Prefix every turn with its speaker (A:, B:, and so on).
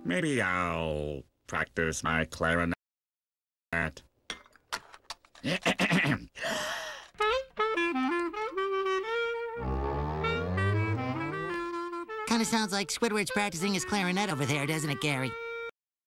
A: Maybe I'll practice my clarinet.
B: Kinda sounds like Squidward's practicing his clarinet over there, doesn't it, Gary?